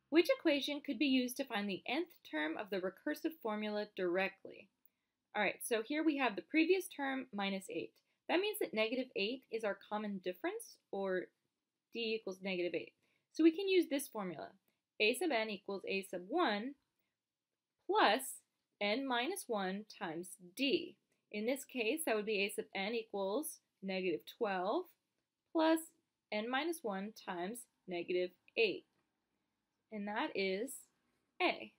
Which equation could be used to find the nth term of the recursive formula directly? All right, so here we have the previous term minus 8. That means that negative 8 is our common difference, or d equals negative 8. So we can use this formula. A sub n equals a sub 1 plus n minus 1 times d. In this case, that would be a sub n equals negative 12 plus n minus 1 times negative 8. And that is A.